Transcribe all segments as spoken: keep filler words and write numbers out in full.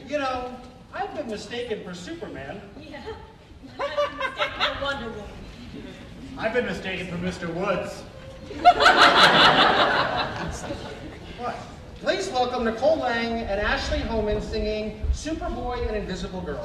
You know, I've been mistaken for Superman. Yeah? I've been mistaken for Wonder Woman. I've been mistaken for Mister Woods. What? Please welcome Nicole Lang and Ashley Homan singing Superboy and Invisible Girl.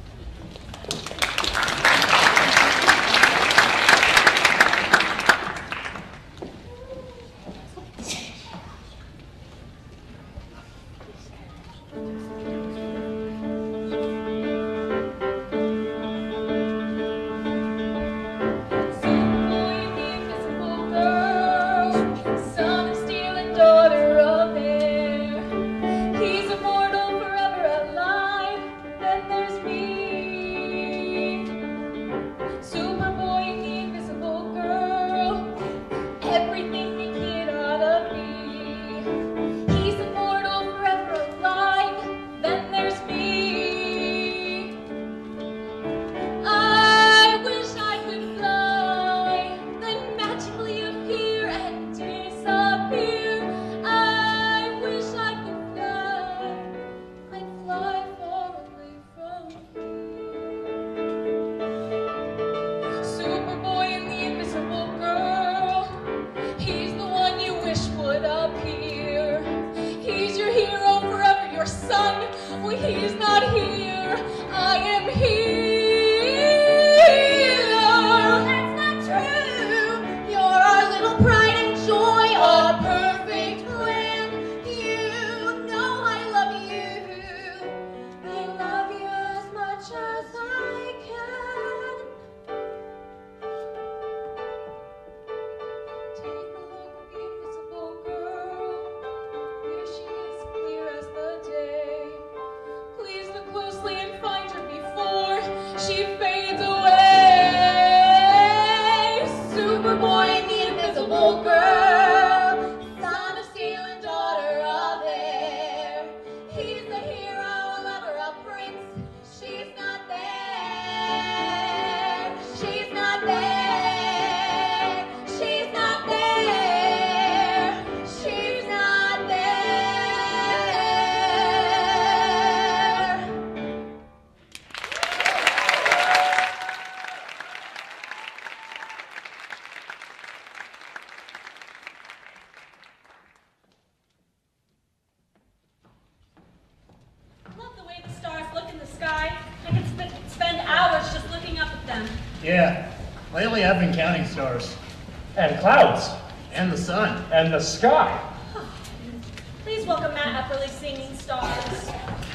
Yeah, lately I've been counting stars. And clouds. And the sun. And the sky. Huh. Please welcome Matt Epperly singing Stars.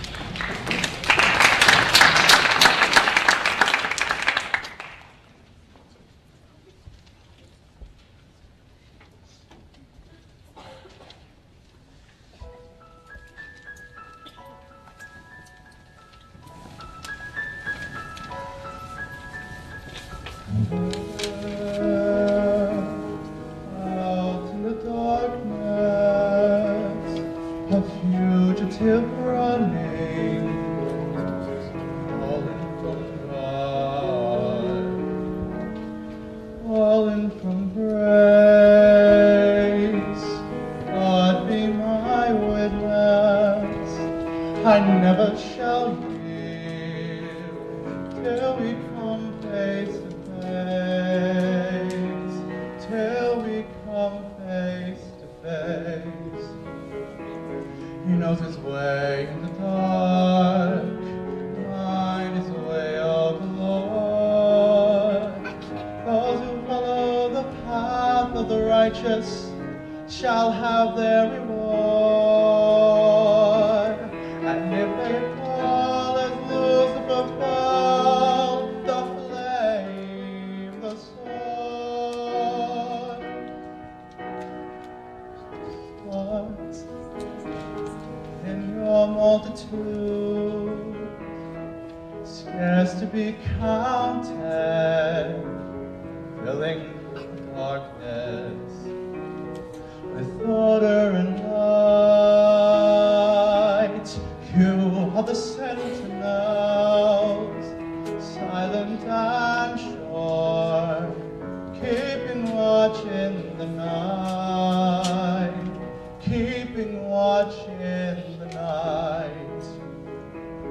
Out in the darkness, a fugitive running, fallen from God, fallen from grace. God be my witness, I never shall yield till we come face to face, till we come face to face. He knows his way in the dark, mine is the way of the Lord. Those who follow the path of the righteous shall have their reward. And if they fall as Lucifer fell, the flame, the sword. But in your multitude, scarce to be counted, filling the darkness with order and light, you are the sentinels, silent and sure, keeping watch in the night, keeping watch in the night.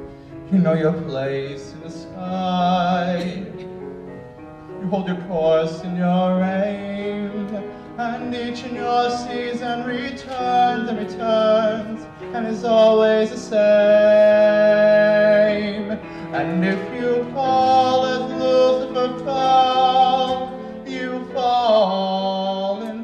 You know your place in the sky. You hold your course in your aim, and each in your season returns and returns, and is always the same. And if you fall as Lucifer fell, you fall in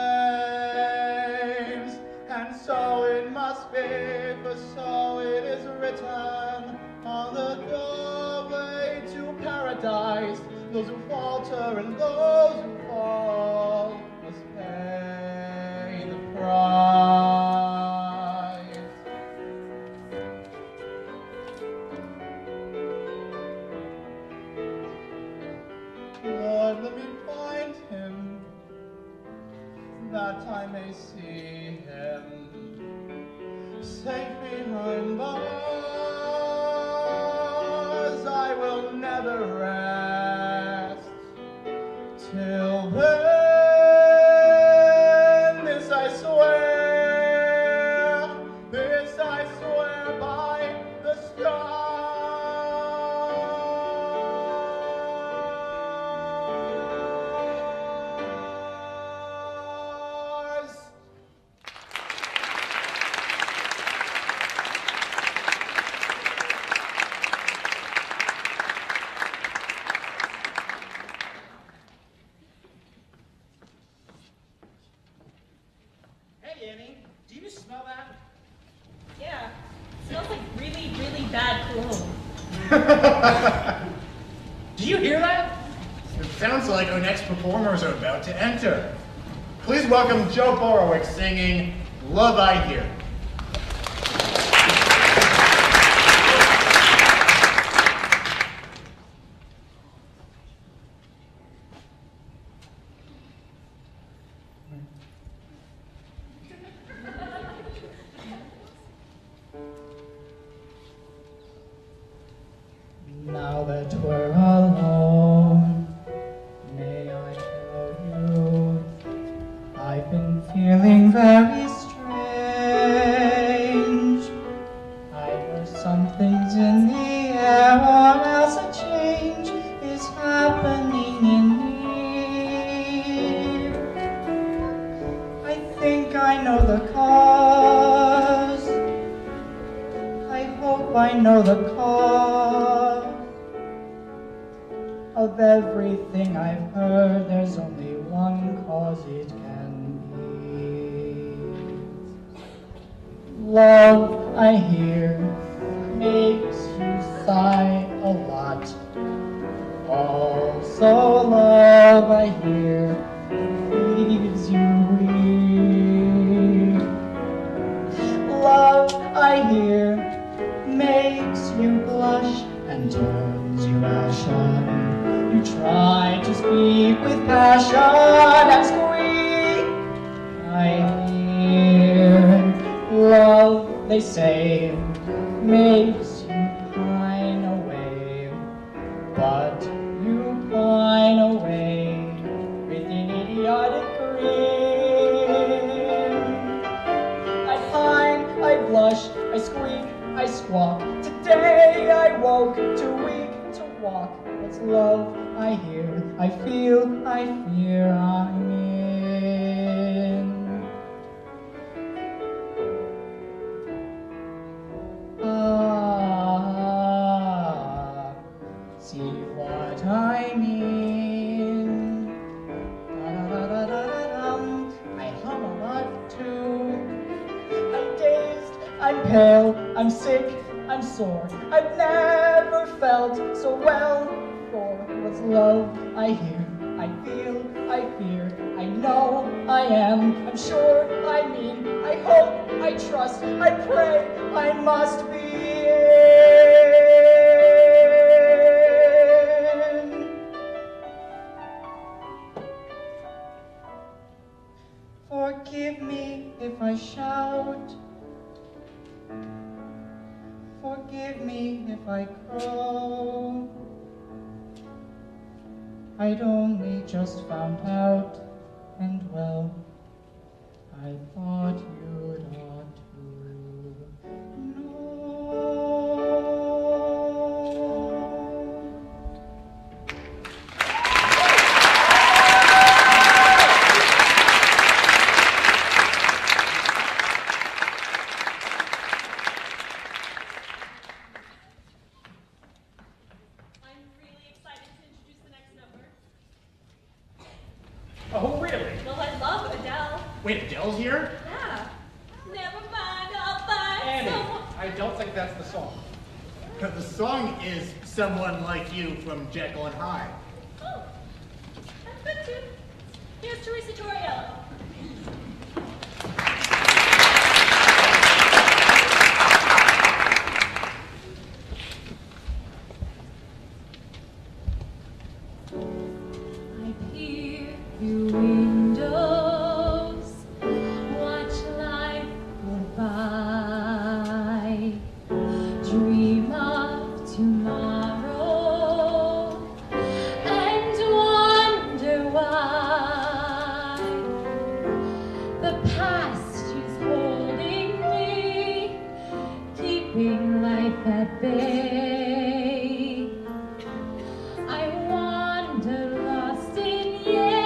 flames. And so it must be, for so it is written on the doorway to paradise. Those who falter and those who fall must pay the price. Lord, let me find him, that I may see him safe behind bars. I will never rest till then. This I swear, this I swear by the stars. Hey, Annie, do you smell that? Yeah, smells like really, really bad cologne. Do you hear that? It sounds like our next performers are about to enter. Please welcome Joe Borowicz singing Love I Hear. Now that we're alone, may I tell you, I've been feeling very strange. Either something's in the air or else a change is happening in me. I think I know the cause. I hope I know the cause. Of everything I've heard, there's only one cause it can be. Love, I hear, makes you sigh a lot. Also love, I hear, leaves you weak. Love, I hear, makes you blush and turns you ashen. You try to speak with passion and squeak. I hear love, they say, makes you pine away, but you pine away with an idiotic grin. I pine, I blush, I squeak, I squawk. Today I woke too weak to walk. It's love I hear, I feel, I fear I'm in. Ah, see what I mean. Da-da-da-da-da-dum. I hum a lot too. I'm dazed, I'm pale, I'm sick, I'm sore. I've never felt so well before. What's love I hear, I feel, I fear, I know I am, I'm sure, I mean, I hope, I trust, I pray, I must be in. Forgive me if I shout. Forgive me if I crow. I'd only just found out, and well, I thought you'd ought to know. Oh, really? Well, I love Adele. Wait, Adele's here? Yeah. Never mind, I'll find Annie, someone. I don't think that's the song. The song is Someone Like You from Jekyll and Hyde. Oh, that's good too. Here's Teresa Torriello. I peer through windows, watch life go by, dream of tomorrow, and wonder why the past is holding me, keeping life at bay. I wander lost in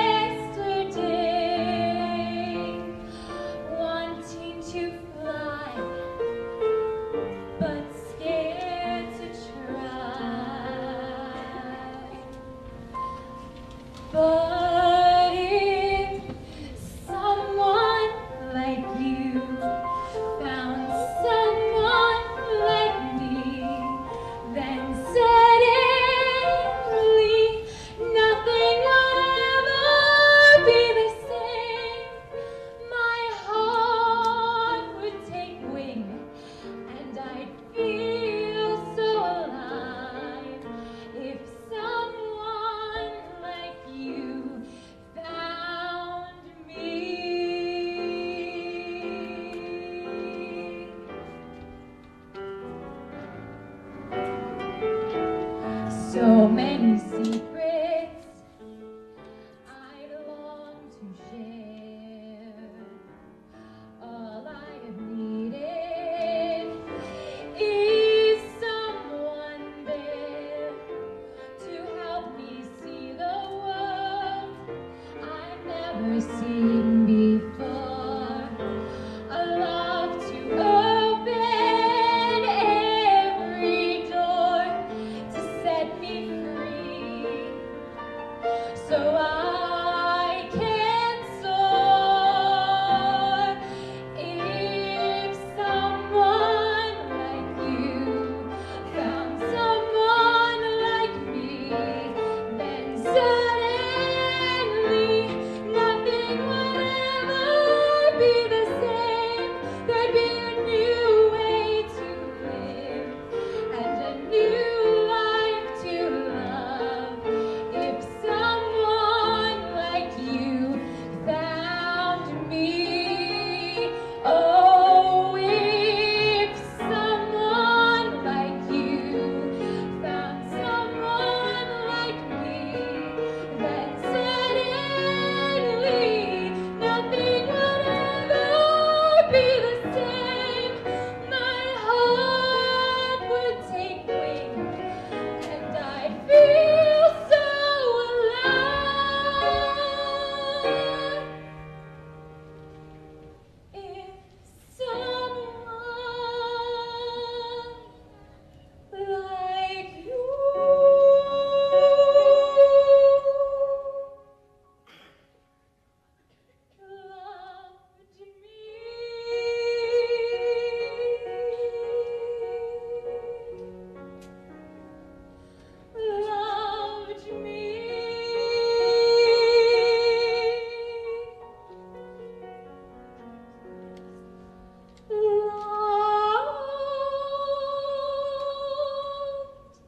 yesterday, wanting to fly, but scared to try. But if someone like you found someone like me, then suddenly nothing would ever be the same. My heart would take wing, and I'd feel so alive if someone like you found me. So many secrets I'd long to share. All I have needed is someone there to help me see the world I've never seen before. A love to open every door to set me free, so I can soar. If someone like you found someone like me, then suddenly nothing would ever be the same. There'd be a new way to live and a new life to love if someone like you found me. Oh, if someone like you found someone like me, then suddenly nothing would ever be the same. My heart would take wing, and I'd feel so alive if someone like you loved me, loved me. Loved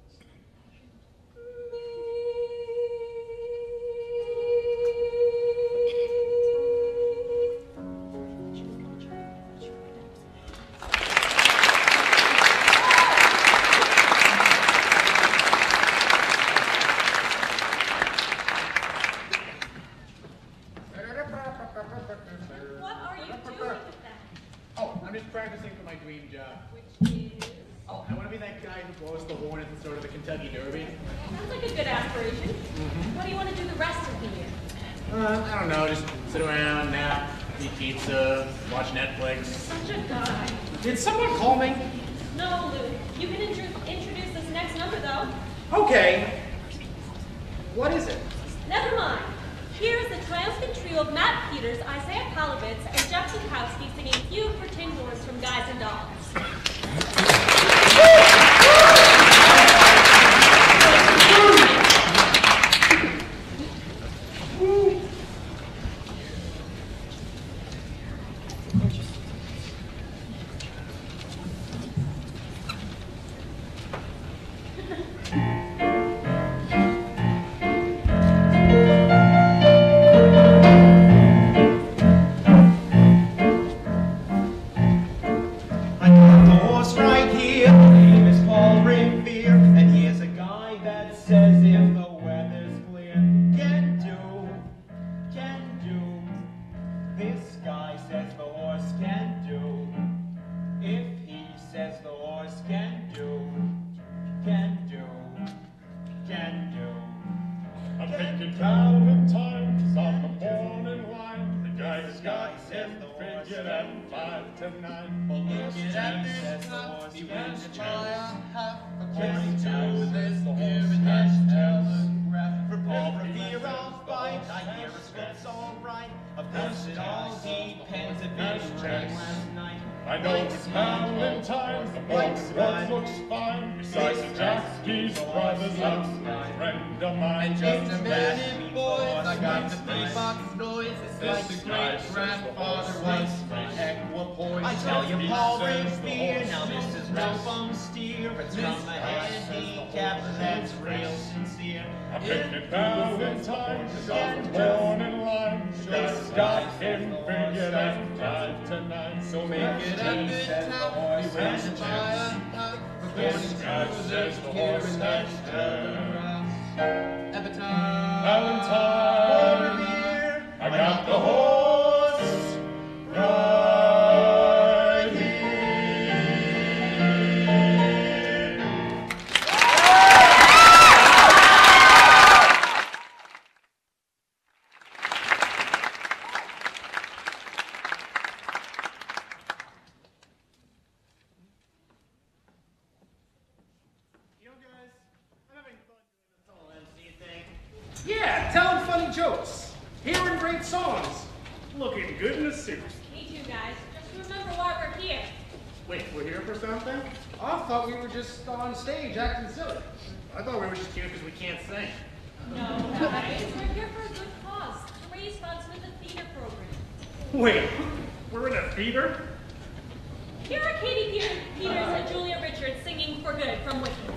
What are you doing with that? Oh, I'm just practicing for my dream job. Which is... Oh, I want to be that guy who blows the horn at the start of the Kentucky Derby. Sounds like a good aspiration. Mm-hmm. What do you want to do the rest of the year? Uh, I don't know, just sit around, nap, eat pizza, watch Netflix. Such a guy. Did someone call me? No, Lou. You can intro- introduce this next number, though. Okay. What is it? Never mind. Here's the twenty boys can do, can do, can do. I'm thinking Valentine, 'cause I'm a born in line. The guy's got him figured at five to nine. Well, look at that, says the horse, he wins the chance. According to this given telegraph, for Paul Revere, I'll fight. I hear his foot's all right. Of course, it all depends if it rained last night. I know it's Valentine, the box looks fine. Besides Jackie's brother's house, a friend of mine. And just a minute, boys, I got the beatbox noise. It's like the great-grandfather was my equipoise. I tell you, Paul Revere, now this is no bum steer. It's from a handicap that's real sincere. I'm thinking Valentine, 'cause I'm born in line. The guy's got him figured at five to nine. So make it a good time, you win the chance. This guy says the horse has turned. Epitaph. Valentine, Paul Revere, I got the horse right here. You know, guys, I'm having fun doing this whole M C thing. Yeah, telling funny jokes, hearing great songs, looking good in a suit. Me too, guys. Just remember why we're here. Wait, we're here for something? I thought we were just on stage acting silly. I thought we were just here because we can't sing. No, guys. We're here for a good cause. To raise funds for the theater program. Wait, we're in a theater? Here are Katie Pe- Peters and Julia Richards singing For Good from Wickens.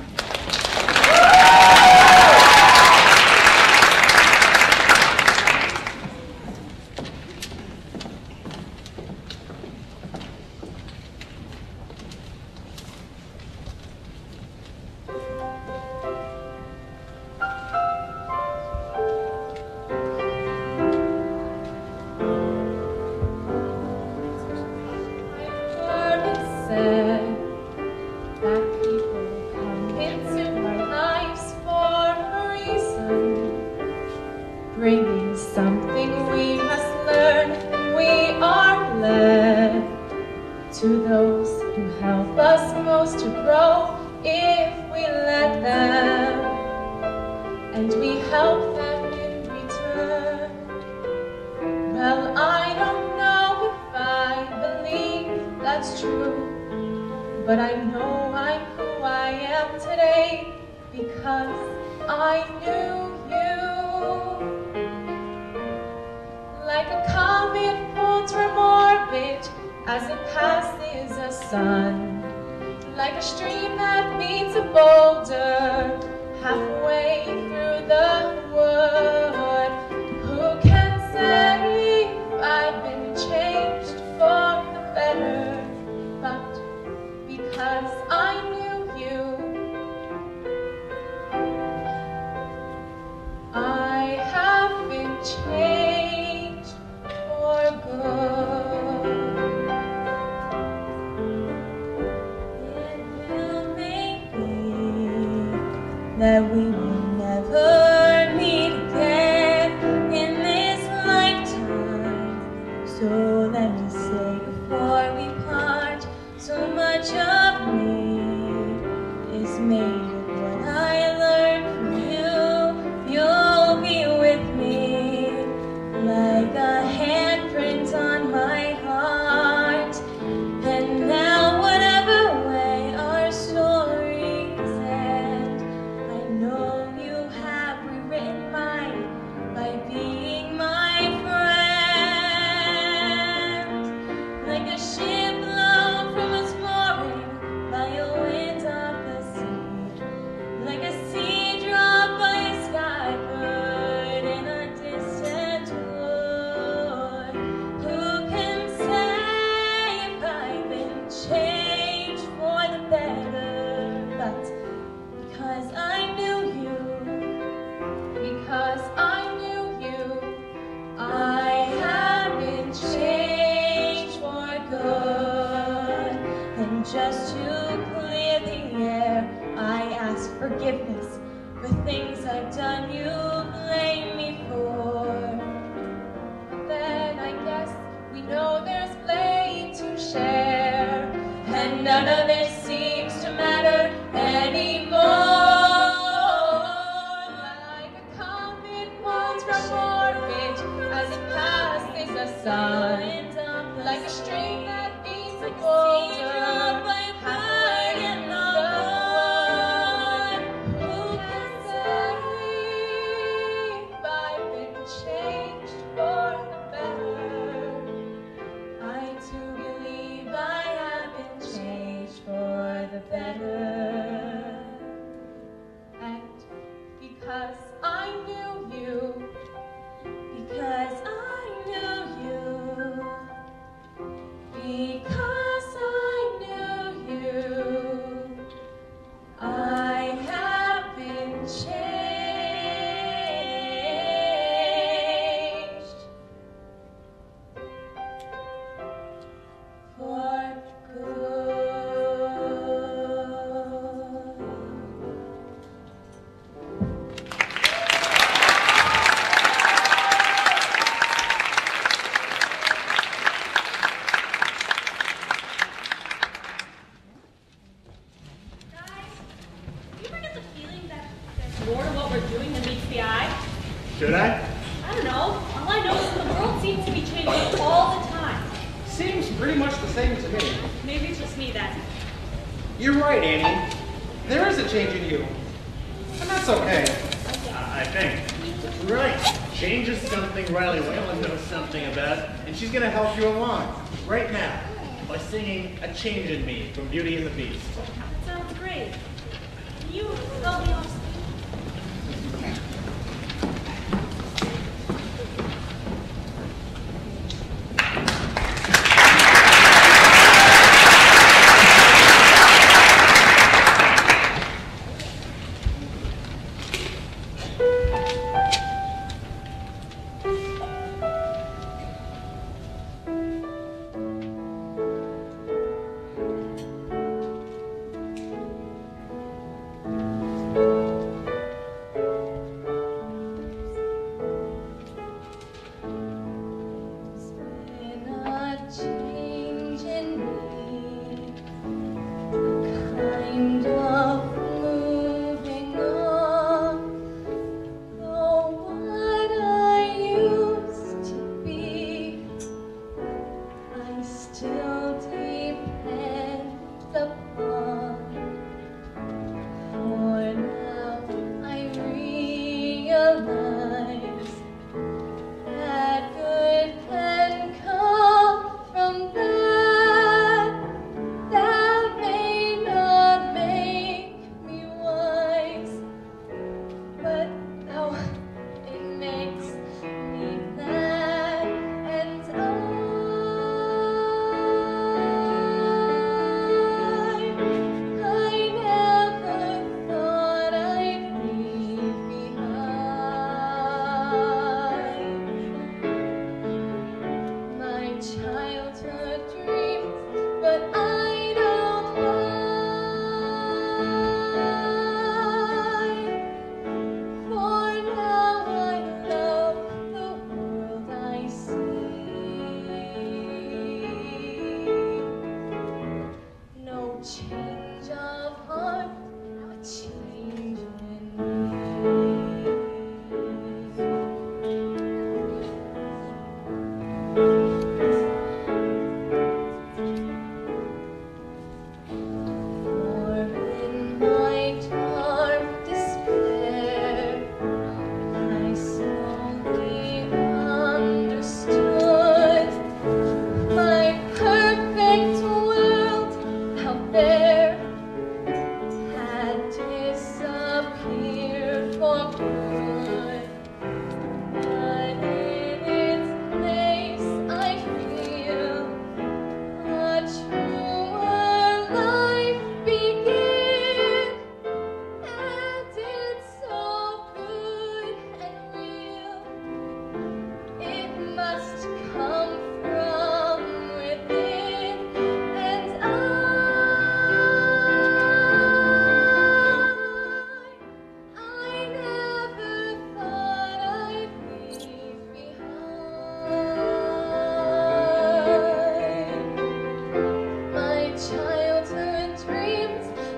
Bringing something we must learn, and we are led to those who help us most to grow if we let them, and we help them in return. Well, I don't know if I believe that's true, but I know I'm who I am today because I knew you. Like a comet pulled from orbit as it passes a sun, like a stream that meets a boulder halfway through the wood. Who can say if I've been changed for the better? But because I knew you, I have been changed for good. It will may be that we will never meet again in this lifetime. So let me say before we part, so much of me is made of what I learned from you. You'll be with me like a handprint on my heart. And now whatever way our stories end, I know forgiveness. The things I've done you blame me for. But then I guess we know there's blame to share, and none of it seems to matter anymore. Like a comet falls from orbit as it passes the sun, like a string that beats a boulder high in the one. Who can say if I've been changed for the better? I do believe I have been changed for the better. And because I knew you, because I knew you, because I knew you, I have been changed for good. More to what we're doing than meets the eye? Should I? I don't know. All I know is that the world seems to be changing all the time. Seems pretty much the same to me. Maybe it's just me then. You're right, Annie. There is a change in you. And that's okay. I I think. Right. Change is something Riley Whalen knows something about, and she's gonna help you along right now by singing "A Change in Me" from Beauty and the Beast. That sounds great. Can you help me off?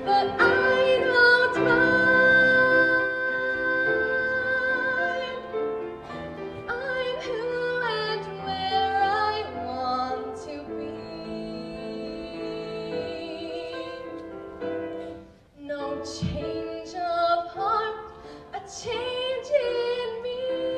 but I don't mind. I'm who and where I want to be. No change of heart, a change in me.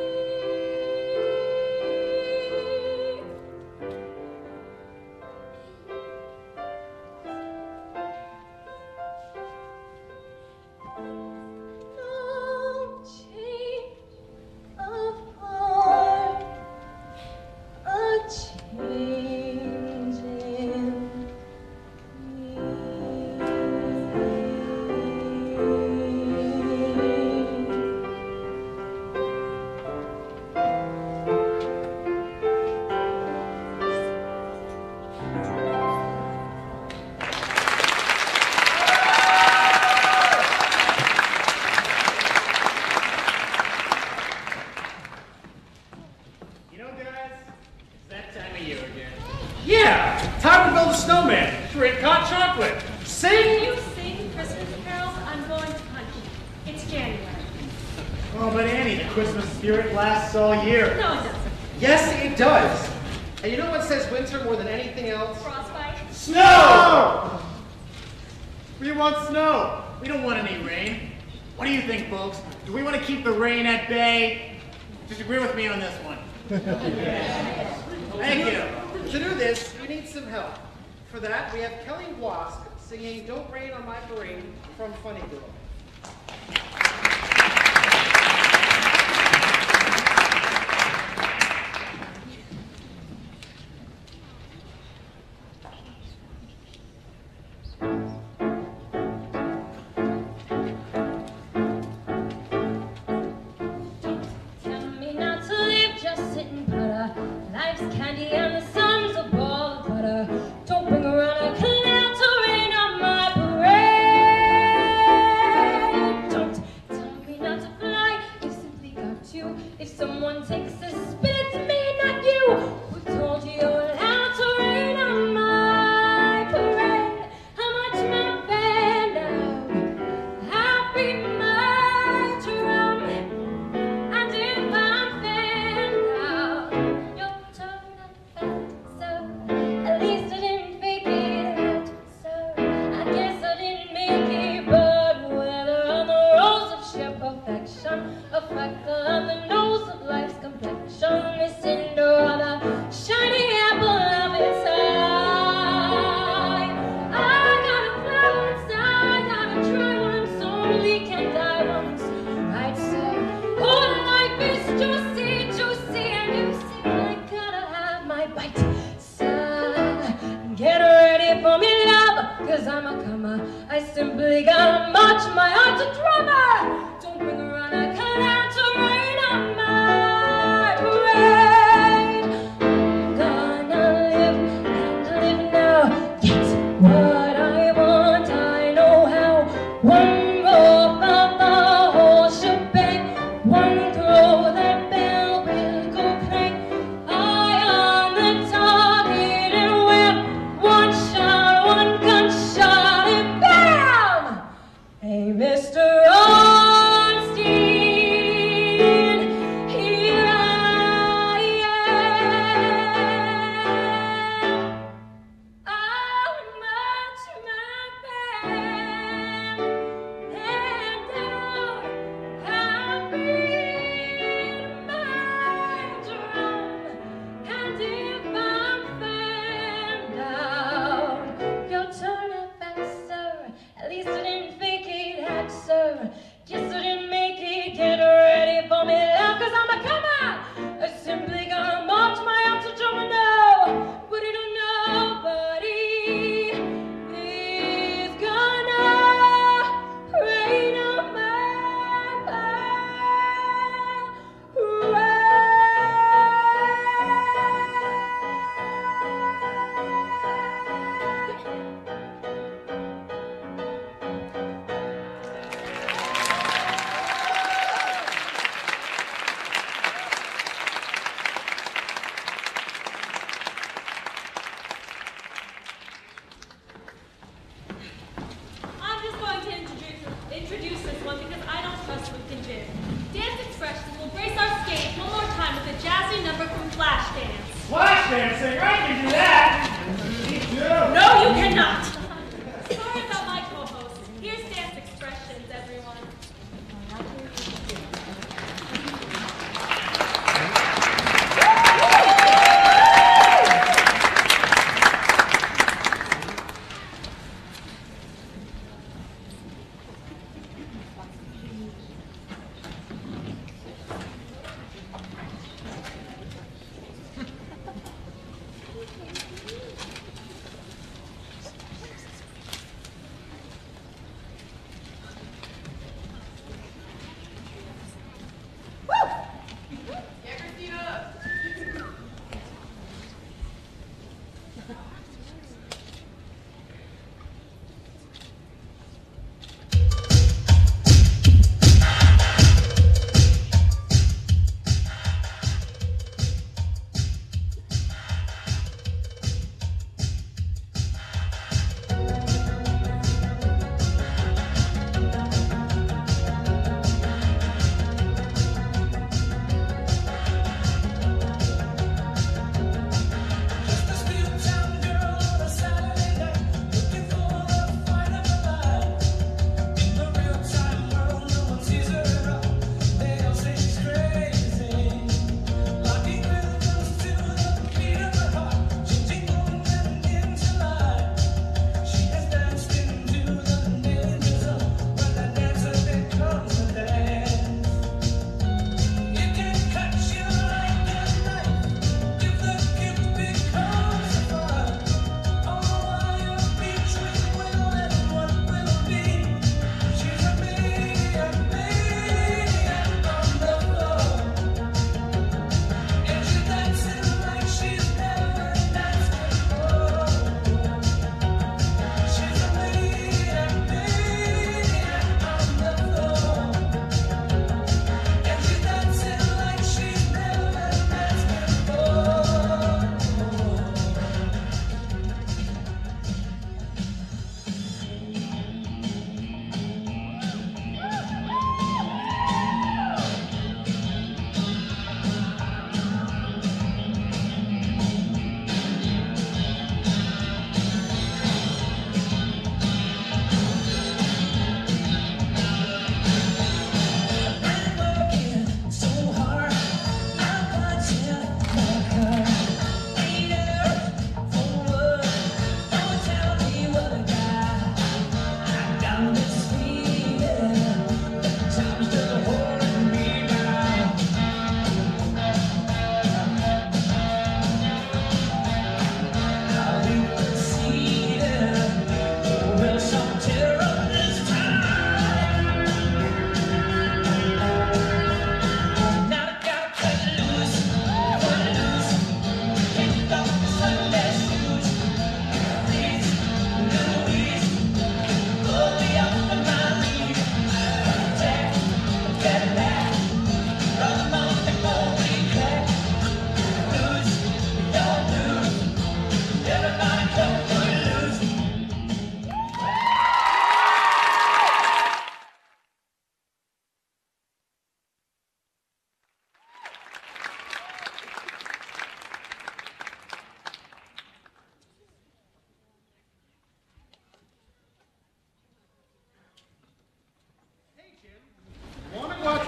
No change of heart, a change in You know, guys, it's that time of year again. Yeah, time to build a snowman. Drink hot chocolate. When Sing. you sing Christmas carols, I'm going to punch you. It's January. Oh, but Annie, the Christmas spirit lasts all year. No, it doesn't. Yes, it does. And you know what says winter more than anything else? Frostbite. Snow! We want snow. We don't want any rain. What do you think, folks? Do we want to keep the rain at bay? Just agree with me on this one. Thank you. To do this, we need some help. For that, we have Kelly Wask singing Don't Rain on My Parade from Funny Girl. Tell me not to live, just sit and putter. Life's candy and the sun's a ball of butter. Don't bring around a cloud to rain on my parade. Don't tell me not to fly, you simply got to. If someone takes a spin, it's me, not you. Who told you you're allowed to rain on my parade? How much my band out? Happy my drum. And if I'm fanned out, you'll turn up faster. At least I didn't fake it out, sir. I guess I didn't make it, but whether on the rose of sheer perfection, a freckle on the nose of life's complexion, this Cinderella, shiny apple of its eye. I got a flower inside, got a dry one, so only can die once. Right, sir. Oh, life is juicy, juicy, and juicy. I gotta have my bite, sir. Get ready for me, love, cause I'm a comer. I simply gotta march my heart to drummer. Don't bring around a cloud to rain on my parade. I'm gonna live and live now. Get what I want, I know how. One rope of the whole shebang. One throw, that bell will go clang. Eye on the target and wham. One shot, one gunshot, and bam! Hey, Mister Ornstein, here I am. I'll march my band and out. I'll beat my drum. And if I'm fanned out, you'll turn it back, sir. At least I didn't fake it out, sir. Guess I didn't make it. Get ready for me, love, cause I'm a comer. I simply gonna march my arms to drum and know. But you don't know, buddy, is gonna rain on my parade.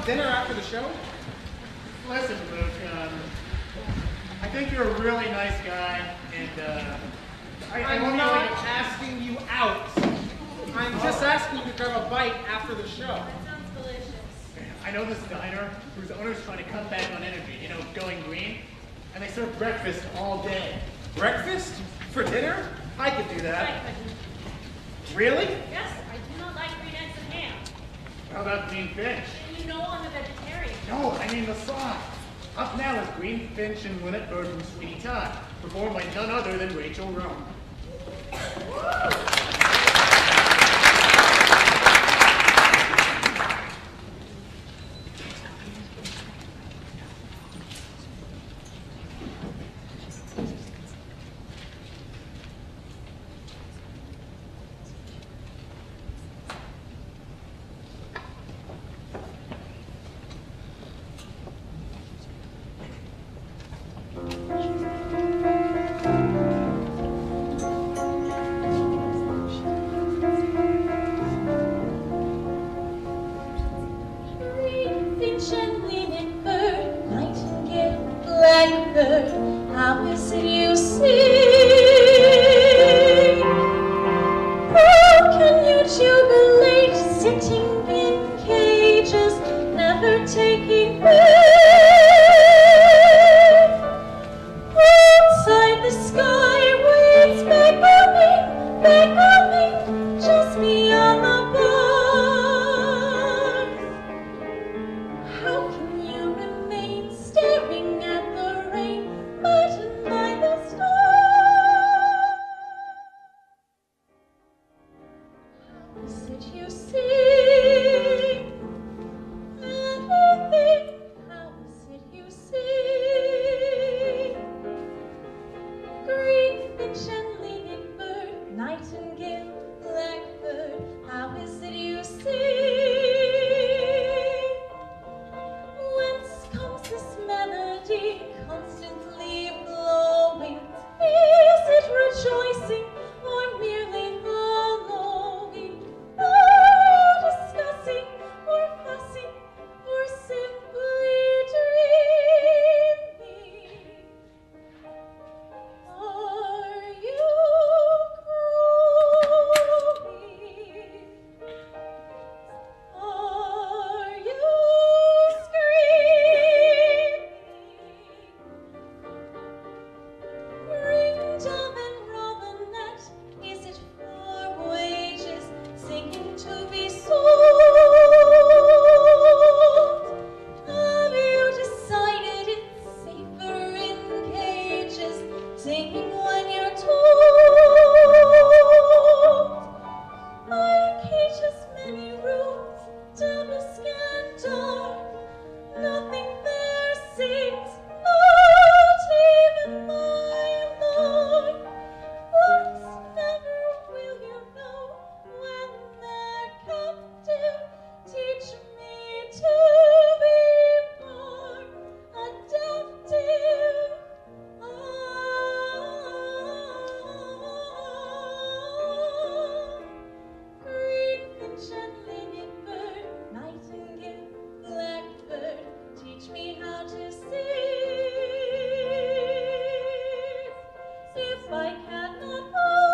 dinner after the show? Listen, Luke, um, I think you're a really nice guy, and uh, I, I I'm won't not really- asking you out. I'm just asking you to grab a bite after the show. That sounds delicious. I know this diner whose owner's trying to cut back on energy, you know, going green, and they serve breakfast all day. Breakfast? For dinner? I could do I that. couldn't. Really? Yes, I do not like green eggs and ham. How about green finch? And you know I'm a vegetarian. No, I mean the song. Up now is Green Finch and Linnet Bird from Sweeney Todd, performed by none other than Rachel Rome. Green finch and linnet bird, nightingale, blackbird, how is it you sing? How can you jubilate, sitting in cages, never taking birth? Outside the sky waits beckoning, beckoning, just beyond the bars. How can you remain staring at the rain, buttoned by the stars? How is it you sing? Anything, how is it you sing? Green finch and linnet bird, nightingale, blackbird, how is it you sing? Whence comes this melody constantly blowing? Is it rejoicing or merely following? Are you discussing or fussing or simply dreaming? Are you crowing? Are you screaming? Ring dove and robinet, is it for wages, singing to be sold? Have you decided it's safer in cages, singing when you're told? My cage has many rooms, damask and dark. Nothing there sings, not even my lark. Larks never will you know when they're captive. Teach me to be more adaptive. Ah, green finch and linnet bird, nightingale, blackbird, teach me how to sing. If I cannot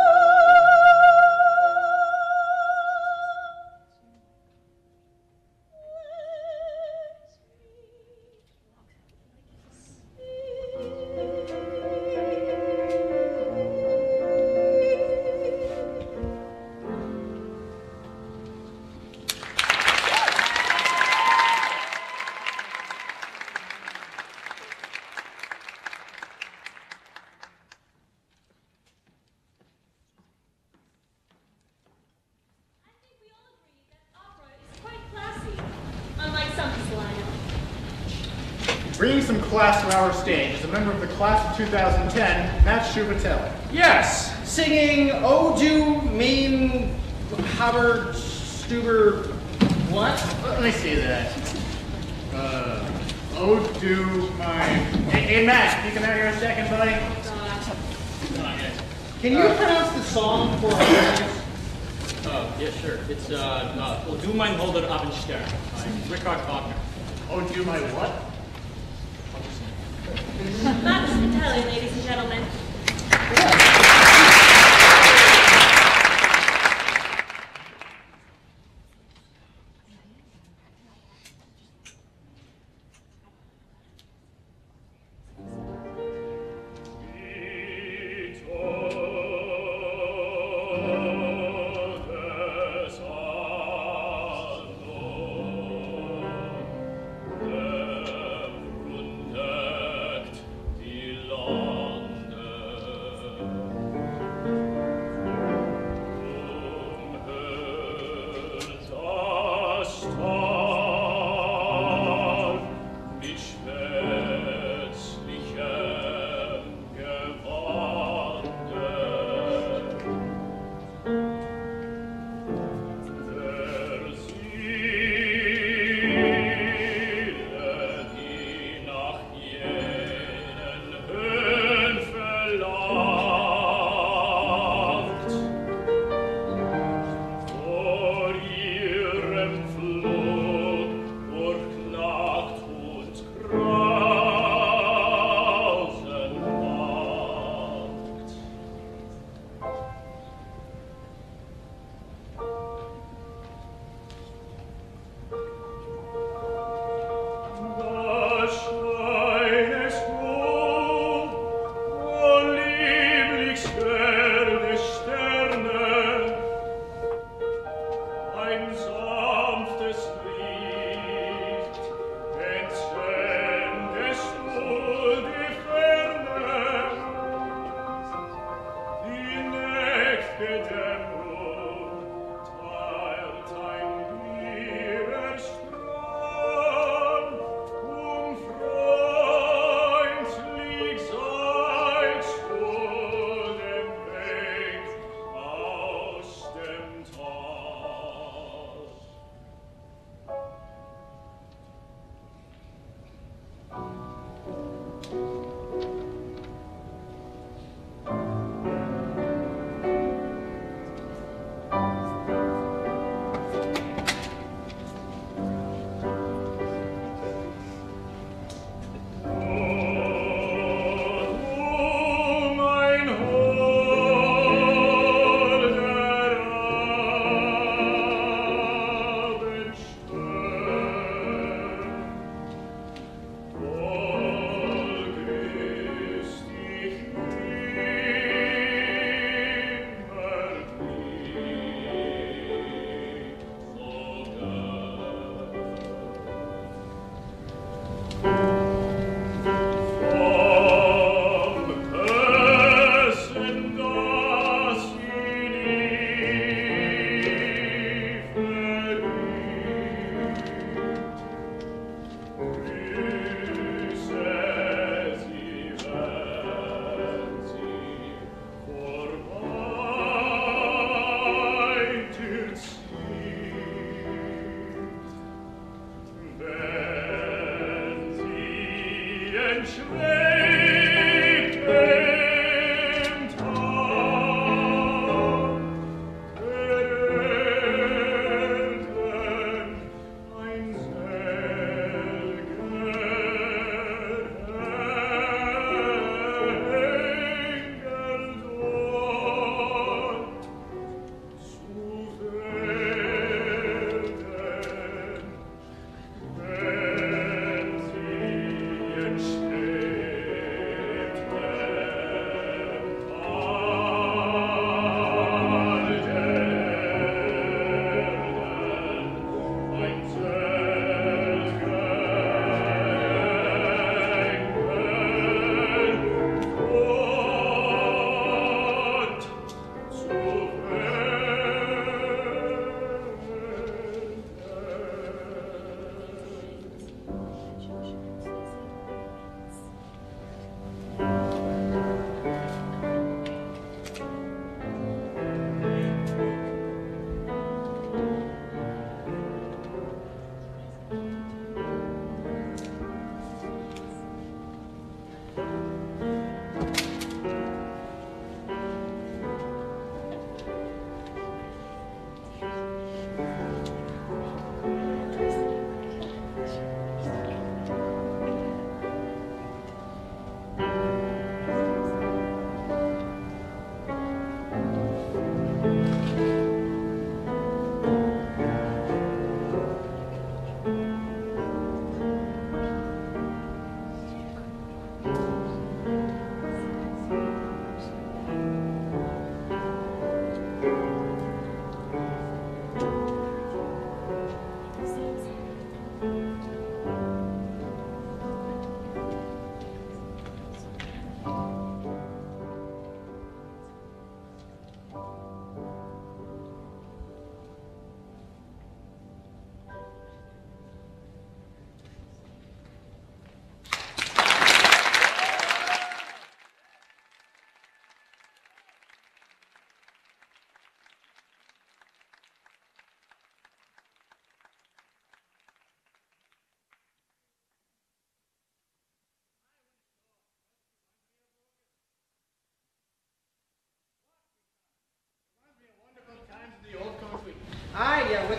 I think we all agree that opera is quite classy, unlike some people I know. Bringing some class to our stage is a member of the class of two thousand ten, Matt Shuvatelli. Yes. Singing Oh Do Mean Howard Stuber what? Let me see that. Uh, oh, do my... Hey, hey, Matt, you come out here a second, buddy? Can you pronounce the song for us? Oh, yeah, sure. It's, uh, uh, Du mein Holder Abendstern by Richard Wagner. Oh, do my what? That's Italian, ladies and gentlemen. Stay.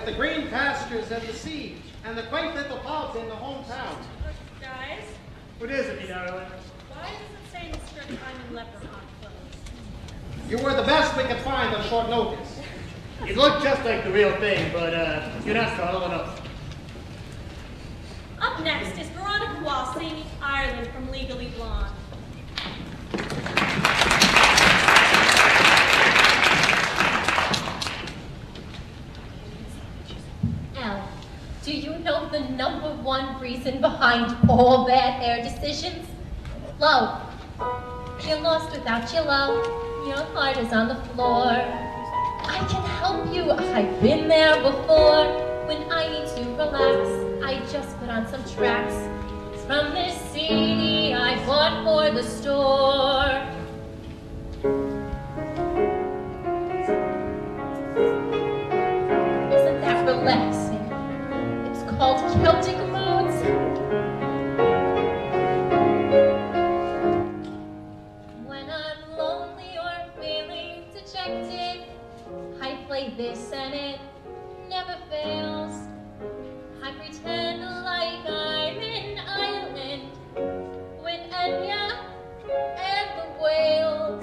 the green pastures and the sea, and the quaint little pubs in the hometown. Look, guys, What is it, darling? why does it say in the strip I'm in leprechaun clothes? You were the best we could find on short notice. You look just like the real thing, but uh, you're not subtle enough. Up next is Veronica Wall singing Ireland from Legally Blonde. Al, do you know the number one reason behind all bad hair decisions? Love. You're lost without your love. Your heart is on the floor. I can help you. I've been there before. When I need to relax, I just put on some tracks from this C D I bought for the store. Isn't that relaxing? It's called Celtic Moods. When I'm lonely or feeling dejected, I play this and it never fails. I pretend like I'm in Ireland with Enya and the whales.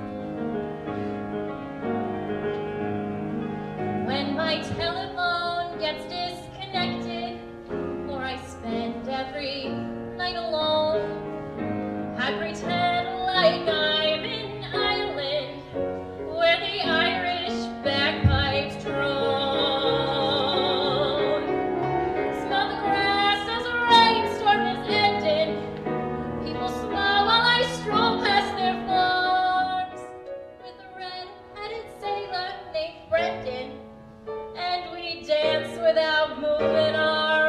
When my telephone gets disconnected, or I spend every night alone, I pretend like I'm in Ireland where the Irish bagpipes drone. Smell the grass as a rainstorm is ending. People smile while I stroll past their farms with a red-headed sailor named Brendan, and we dance without moving our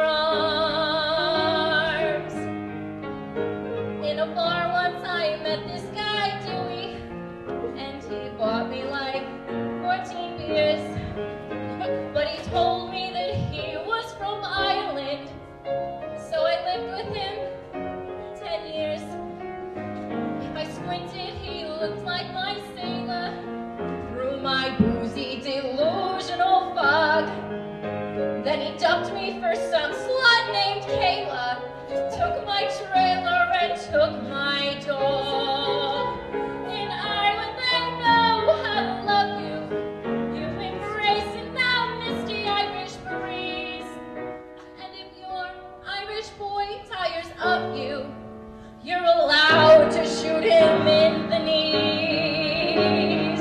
arms. In a bar once I met this guy Dewey, and he bought me like fourteen beers. But he told me that he was from Ireland, so I lived with him ten years. If I squinted, he looked like my sailor through my boozy, delusional fog. Then he dumped me for some slut named Kayla, took my trailer and took my dog. In Ireland they know how to love you. You embrace it now, misty Irish breeze. And if your Irish boy tires of you, you're allowed to shoot him in the knees.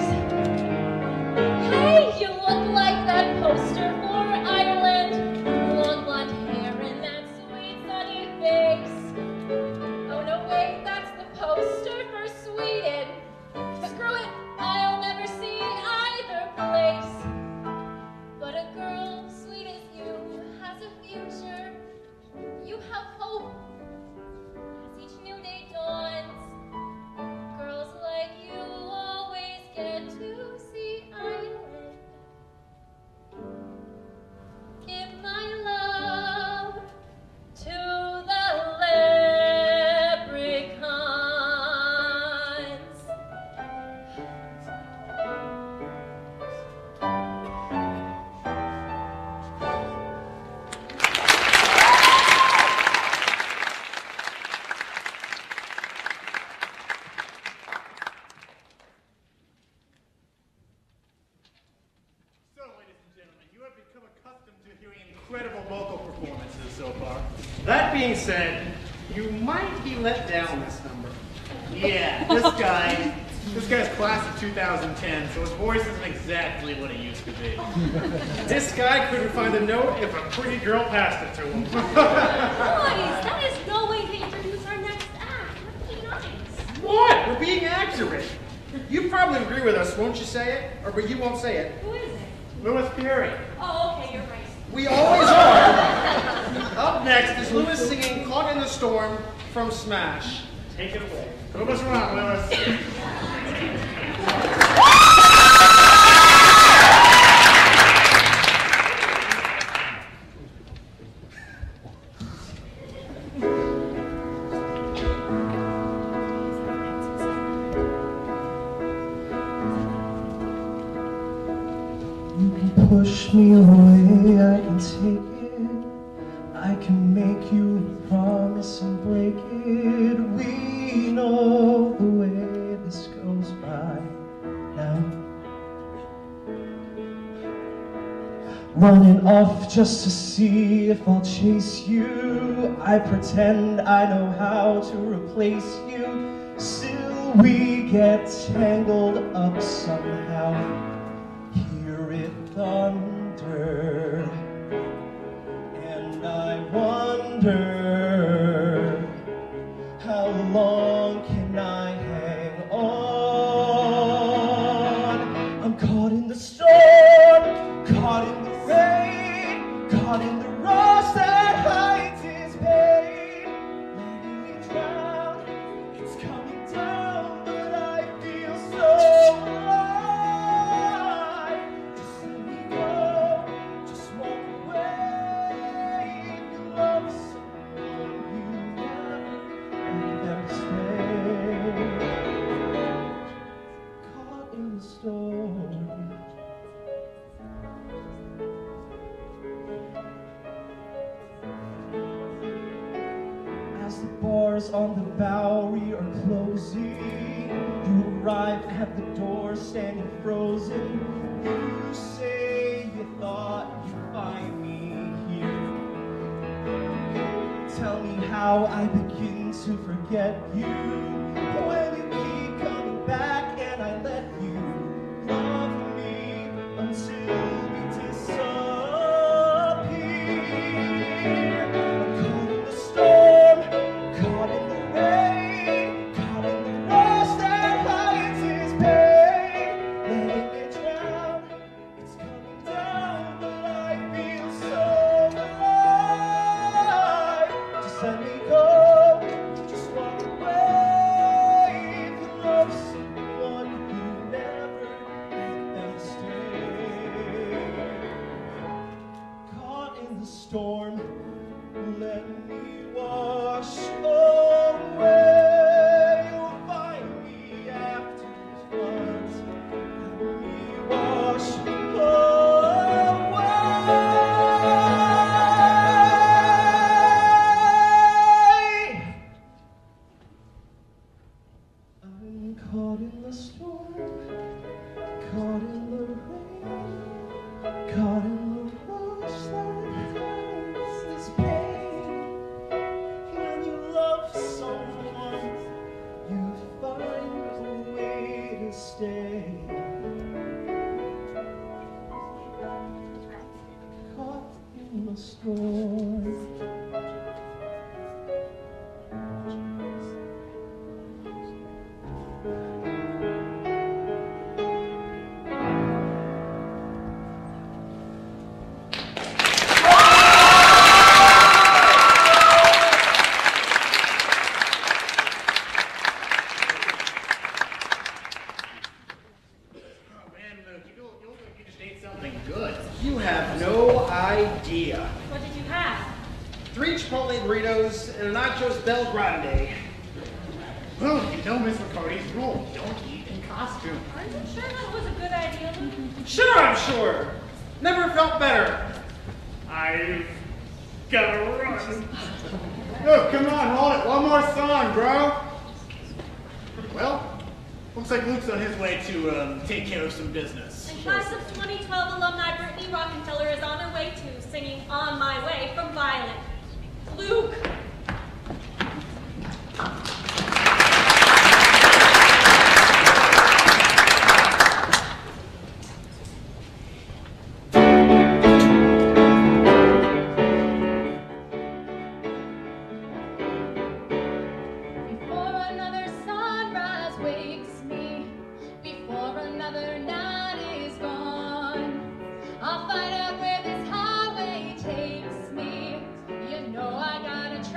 Hey, you look like that poster for Ireland. Long blonde hair and that sweet sunny face. Oh no, wait, that's the poster for Sweden. Screw it, I'll never see either place. But a girl sweet as you has a future. You have hope as each new day dawns. Girls like you always get to see Ireland. Give my love to the leprechauns. So, ladies and gentlemen, you have become accustomed to hearing incredible vocal performances so far. That being said, you might be let down this number. Yeah, this guy, this guy's class of two thousand ten, so his voice isn't exactly what it used to be. This guy couldn't find a note if a pretty girl passed it to him. Boys, that is no way to introduce our next act. Let's be nice. What? We're being accurate. You probably agree with us, won't you say it? Or but you won't say it. Who is it? Louis Fury. Oh, okay, you're right. We always are. Up next is Louis singing Caught in the Storm from Smash. Take it away. Move us around, Louis. You can push Push me away, I can take it. I can make you a promise and break it. We know the way this goes by now. Running off just to see if I'll chase you. I pretend I know how to replace you. Still we get tangled up somehow. Hear it thunder, and I wonder, how long can I hang on? I'm caught in the storm, caught in the rain, caught in the rush that hides his pain. Letting me drown, it's coming down, but I feel so alive. Just let me go, just walk away. If you love someone, you never, you never stay. Caught in the storm. As the bars on the Bowery are closing, you arrive at the door standing frozen. You say you thought you'd find me here. Tell me how I begin to forget you when you keep coming back and I let you love me until we disappear. I'm caught in the storm, caught in the rain, caught in the rush that hides his pain. Letting it drown, it's coming down, but I feel so alive. Just let me go, just walk away. If you love someone, you never let them stay. Caught in the storm, let me wash away. You'll find me after the floods. Let me wash away. I'm caught in the storm, caught in the rain, caught in the rush that hides this pain. When you love someone, you find a way to stay. Caught in the storm. Oh man, Luke, you, you look like you just ate something good. You have no idea. What did you have? Three Chipotle burritos and a nachos Bel Grande. Well, you know Miss McCarty's rule. Don't eat in costume. Are you sure that was a good idea? Sure, I'm sure. Never felt better. I've gotta run. Oh, come on, hold it. One more song, bro. Well, looks like Luke's on his way to um, take care of some business. And class of twenty twelve alumni Brittany Rockefeller is on her way to singing On My Way from Violet. Luke! Before another sunrise wakes me, before another night is gone, I'll find out where this highway takes me. You know I gotta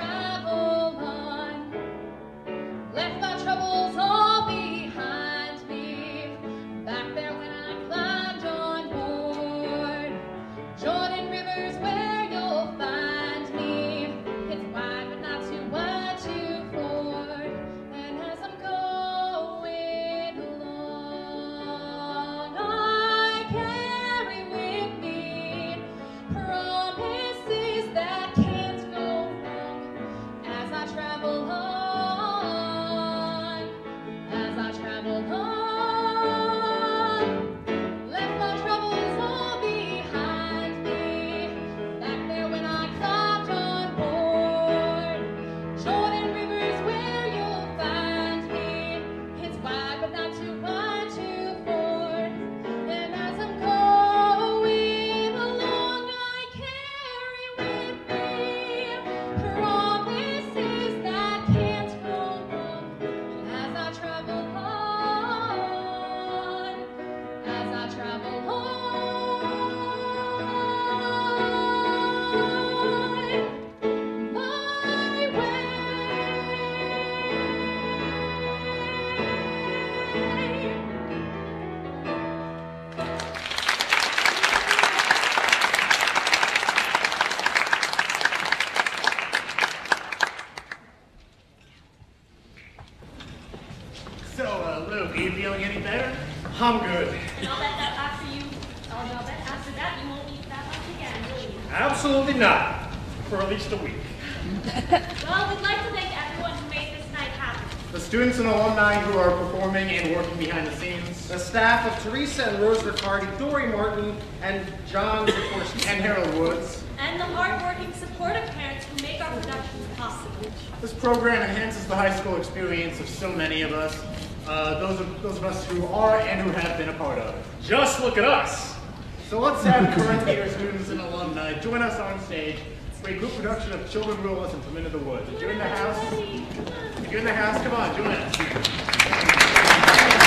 I'm good. And I'll bet that after you, I'll I'll bet after that you won't eat that much again, will you? Absolutely not. For at least a week. Well, we'd like to thank everyone who made this night happen. The students and alumni who are performing and working behind the scenes. The staff of Teresa and Rose Riccardi, Dory Martin, and John Sikorsky. And Harold Woods. And the hardworking, supportive parents who make our productions possible. This program enhances the high school experience of so many of us. Uh, those, of, those of us who are and who have been a part of it. Just look at us. So let's have current theater students and alumni join us on stage for a group production of Children Rule Us and From Into the Woods. If you're in the house, if you're in the house, come on, join us.